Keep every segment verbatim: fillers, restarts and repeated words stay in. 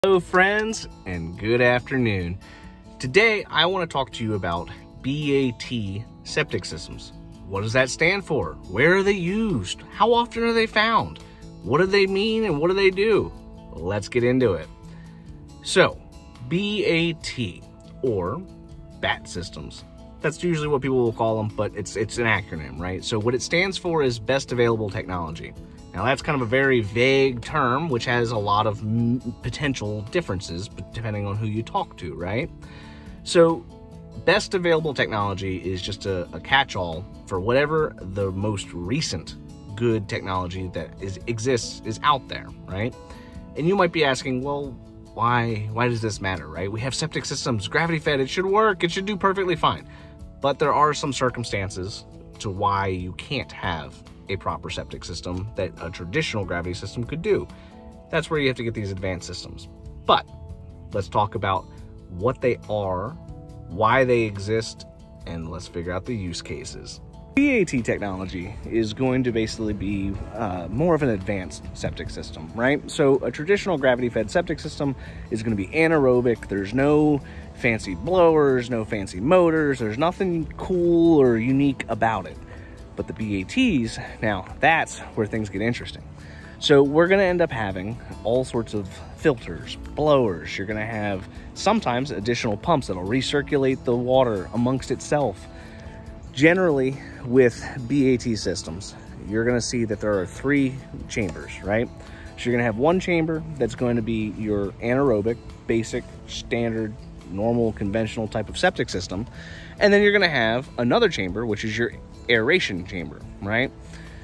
Hello friends, and good afternoon. Today I want to talk to you about B A T septic systems. What does that stand for? Where are they used? How often are they found? What do they mean and what do they do? Let's get into it. So, B A T, or B A T systems. That's usually what people will call them, but it's, it's an acronym, right? So what it stands for is Best Available Technology. Now that's kind of a very vague term, which has a lot of m potential differences depending on who you talk to, right? So best available technology is just a, a catch-all for whatever the most recent good technology that is exists is out there, right? And you might be asking, well, why, why does this matter, right? We have septic systems, gravity fed, it should work, it should do perfectly fine. But there are some circumstances to why you can't have a proper septic system that a traditional gravity system could do. That's where you have to get these advanced systems. But let's talk about what they are, why they exist, and let's figure out the use cases. B A T technology is going to basically be uh, more of an advanced septic system, right? So a traditional gravity-fed septic system is going to be anaerobic. There's no fancy blowers, no fancy motors. There's nothing cool or unique about it. But the B A Ts, now that's where things get interesting. So we're going to end up having all sorts of filters, blowers. You're going to have sometimes additional pumps that'll recirculate the water amongst itself. Generally, with B A T systems, you're going to see that there are three chambers, right? So you're going to have one chamber that's going to be your anaerobic, basic, standard, normal, conventional type of septic system. And then you're going to have another chamber, which is your aeration chamber, right?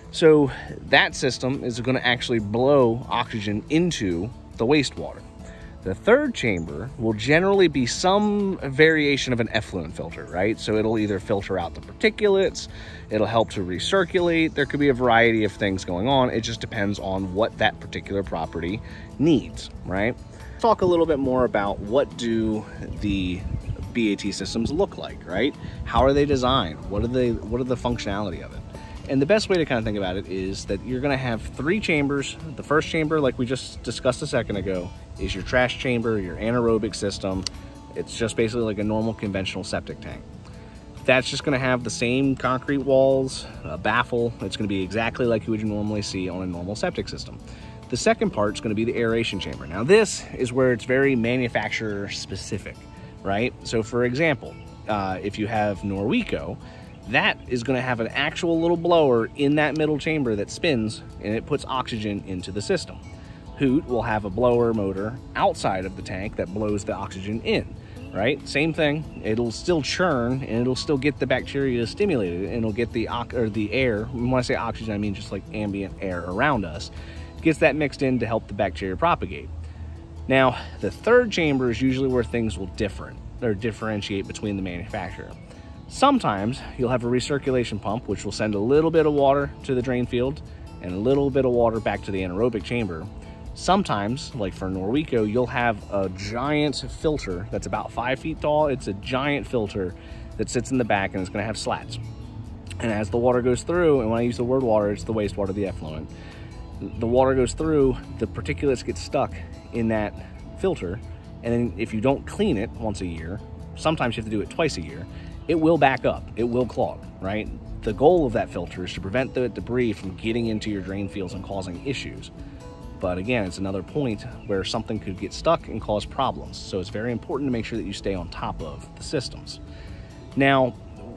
So that system is going to actually blow oxygen into the wastewater. The third chamber will generally be some variation of an effluent filter, right? So it'll either filter out the particulates, it'll help to recirculate. There could be a variety of things going on. It just depends on what that particular property needs, right? Talk a little bit more about what do the B A T systems look like, right? How are they designed? What are they, what are the functionality of it? And the best way to kind of think about it is that you're going to have three chambers. The first chamber, like we just discussed a second ago, is your trash chamber, your anaerobic system. It's just basically like a normal conventional septic tank. That's just going to have the same concrete walls, a baffle. It's going to be exactly like you would normally see on a normal septic system. The second part is going to be the aeration chamber. Now this is where it's very manufacturer specific, right? So for example, uh, if you have Norweco, that is going to have an actual little blower in that middle chamber that spins and it puts oxygen into the system. Hoot will have a blower motor outside of the tank that blows the oxygen in, right? Same thing, it'll still churn and it'll still get the bacteria stimulated and it'll get the, or the air, when I say oxygen, I mean just like ambient air around us, gets that mixed in to help the bacteria propagate. Now, the third chamber is usually where things will differ or differentiate between the manufacturer. Sometimes you'll have a recirculation pump, which will send a little bit of water to the drain field and a little bit of water back to the anaerobic chamber. Sometimes, like for Norweco, you'll have a giant filter that's about five feet tall. It's a giant filter that sits in the back and it's going to have slats. And as the water goes through, and when I use the word water, it's the wastewater, the effluent. The water goes through, the particulates get stuck in that filter. And then if you don't clean it once a year, sometimes you have to do it twice a year, it will back up, it will clog, right? The goal of that filter is to prevent the debris from getting into your drain fields and causing issues. But again, it's another point where something could get stuck and cause problems. So it's very important to make sure that you stay on top of the systems. Now,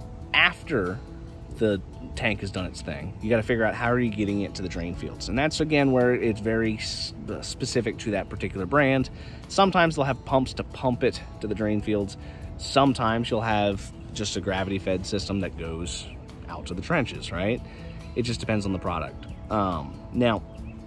after the tank has done its thing, you got to figure out how are you getting it to the drain fields. And that's again where it's very specific to that particular brand. Sometimes they'll have pumps to pump it to the drain fields. Sometimes you'll have just a gravity fed system that goes out to the trenches, right? It just depends on the product. Um, now,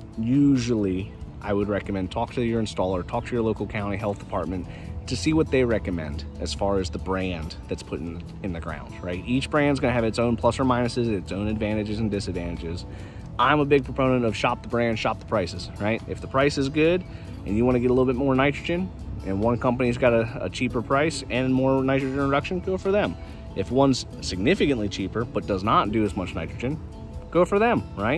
usually I would recommend talk to your installer, talk to your local county health department to see what they recommend as far as the brand that's put in, in the ground, right? Each brand's gonna have its own plus or minuses, its own advantages and disadvantages. I'm a big proponent of shop the brand, shop the prices, right? If the price is good and you wanna get a little bit more nitrogen, and one company's got a, a cheaper price and more nitrogen reduction, go for them. If one's significantly cheaper but does not do as much nitrogen, go for them, right?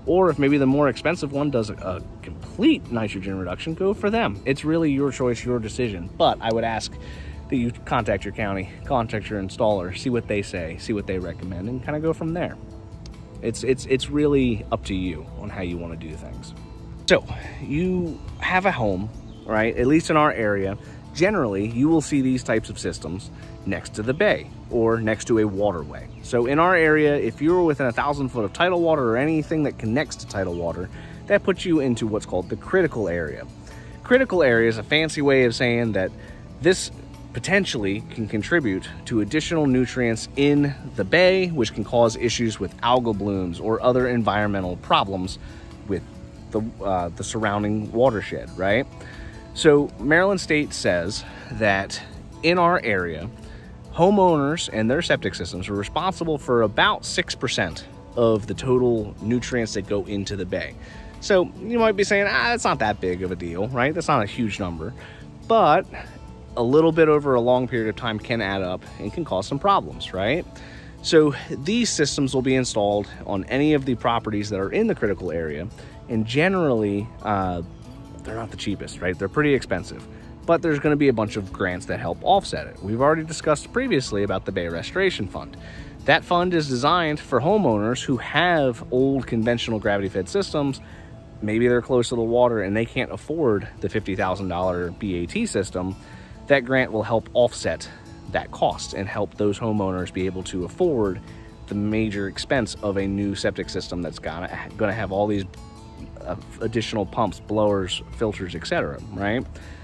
Or if maybe the more expensive one does a, a complete nitrogen reduction, go for them. It's really your choice, your decision. But I would ask that you contact your county, contact your installer, see what they say, see what they recommend, and kind of go from there. It's, it's, it's really up to you on how you want to do things. So you have a home, right? At least in our area, generally you will see these types of systems next to the bay or next to a waterway. So in our area, if you're within a thousand foot of tidal water or anything that connects to tidal water, that puts you into what's called the critical area. Critical area is a fancy way of saying that this potentially can contribute to additional nutrients in the bay, which can cause issues with algal blooms or other environmental problems with the, uh, the surrounding watershed, right? So Maryland State says that in our area, homeowners and their septic systems are responsible for about six percent of the total nutrients that go into the bay. So you might be saying, ah, it's not that big of a deal, right? That's not a huge number, but a little bit over a long period of time can add up and can cause some problems, right? So these systems will be installed on any of the properties that are in the critical area, and generally uh, they're not the cheapest, right? They're pretty expensive, but there's going to be a bunch of grants that help offset it. We've already discussed previously about the Bay Restoration Fund. That fund is designed for homeowners who have old conventional gravity-fed systems. Maybe they're close to the water and they can't afford the fifty thousand dollar B A T system. That grant will help offset that cost and help those homeowners be able to afford the major expense of a new septic system that's gonna, gonna have all these uh, additional pumps, blowers, filters, et cetera, right?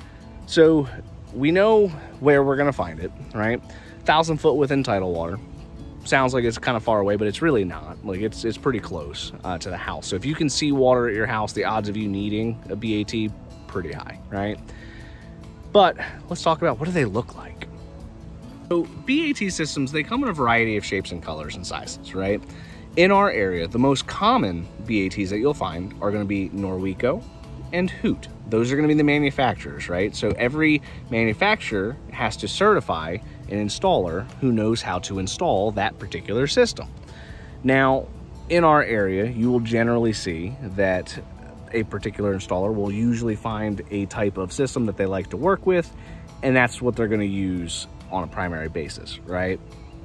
So we know where we're gonna find it, right? Thousand foot within tidal water. Sounds like it's kind of far away, but it's really not. Like it's it's pretty close uh, to the house. So if you can see water at your house, the odds of you needing a B A T, pretty high, right? But let's talk about what do they look like. So B A T systems, they come in a variety of shapes and colors and sizes, right? In our area, the most common B A Ts that you'll find are gonna be Norweco and Hoot. Those are gonna be the manufacturers, right? So every manufacturer has to certify an installer who knows how to install that particular system. Now, in our area, you will generally see that a particular installer will usually find a type of system that they like to work with, and that's what they're going to use on a primary basis, right?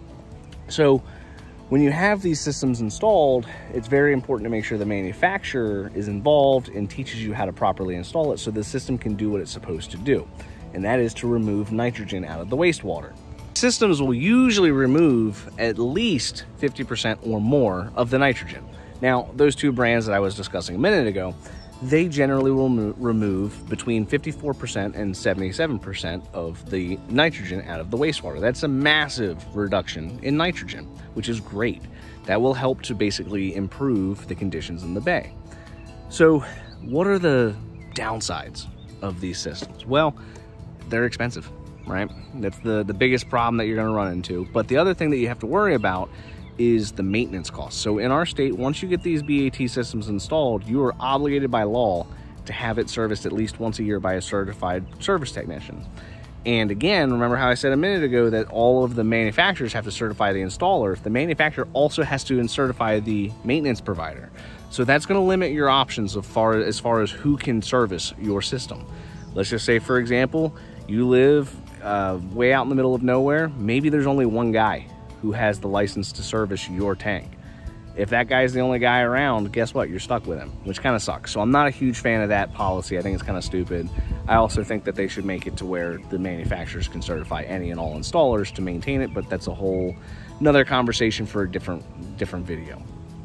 So when you have these systems installed, it's very important to make sure the manufacturer is involved and teaches you how to properly install it so the system can do what it's supposed to do, and that is to remove nitrogen out of the wastewater. Systems will usually remove at least fifty percent or more of the nitrogen. Now, those two brands that I was discussing a minute ago, they generally will remove between fifty-four percent and seventy-seven percent of the nitrogen out of the wastewater. That's a massive reduction in nitrogen, which is great. That will help to basically improve the conditions in the bay. So what are the downsides of these systems? Well, they're expensive, right? That's the, the biggest problem that you're gonna run into. But the other thing that you have to worry about is the maintenance costs. So in our state, once you get these B A T systems installed, you are obligated by law to have it serviced at least once a year by a certified service technician. And again, remember how I said a minute ago that all of the manufacturers have to certify the installer. The manufacturer also has to certify the maintenance provider. So that's going to limit your options as far, as far as who can service your system. Let's just say, for example, you live uh, way out in the middle of nowhere. Maybe there's only one guy who has the license to service your tank. If that guy's the only guy around, guess what? You're stuck with him, which kind of sucks. So I'm not a huge fan of that policy. I think it's kind of stupid. I also think that they should make it to where the manufacturers can certify any and all installers to maintain it, but that's a whole another conversation for a different, different video.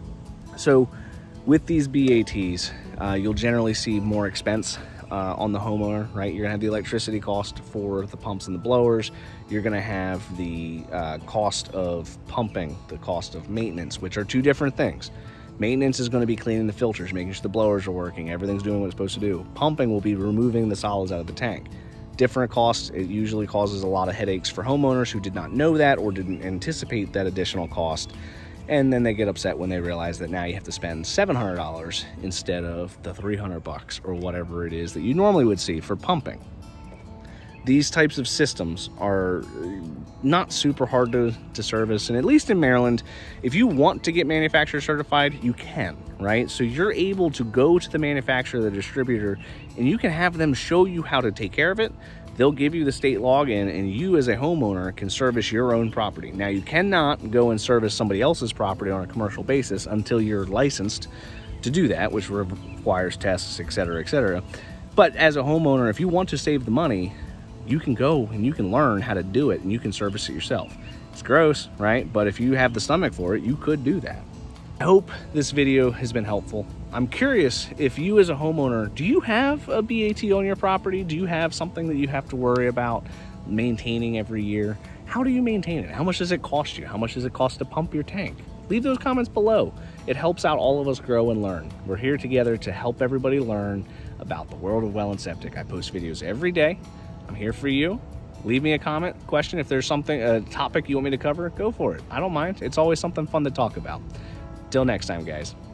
So with these B A Ts, uh, you'll generally see more expense Uh, on the homeowner, right? You're gonna have the electricity cost for the pumps and the blowers. You're gonna have the uh, cost of pumping, the cost of maintenance, which are two different things. Maintenance is gonna be cleaning the filters, making sure the blowers are working, everything's doing what it's supposed to do. Pumping will be removing the solids out of the tank. Different costs. It usually causes a lot of headaches for homeowners who did not know that or didn't anticipate that additional cost. And then they get upset when they realize that now you have to spend seven hundred dollars instead of the three hundred bucks or whatever it is that you normally would see for pumping. These types of systems are not super hard to, to service. And at least in Maryland, if you want to get manufacturer certified, you can, right? So you're able to go to the manufacturer, the distributor, and you can have them show you how to take care of it. They'll give you the state login, and you as a homeowner can service your own property. Now, you cannot go and service somebody else's property on a commercial basis until you're licensed to do that, which requires tests, et cetera, et cetera. But as a homeowner, if you want to save the money, you can go and you can learn how to do it, and you can service it yourself. It's gross, right? But if you have the stomach for it, you could do that. I hope this video has been helpful. I'm curious if you as a homeowner, do you have a B A T on your property? Do you have something that you have to worry about maintaining every year? How do you maintain it? How much does it cost you? How much does it cost to pump your tank? Leave those comments below. It helps out all of us grow and learn. We're here together to help everybody learn about the world of well and septic. I post videos every day. I'm here for you. Leave me a comment, question. If there's something, a topic you want me to cover, go for it. I don't mind. It's always something fun to talk about. Till next time, guys.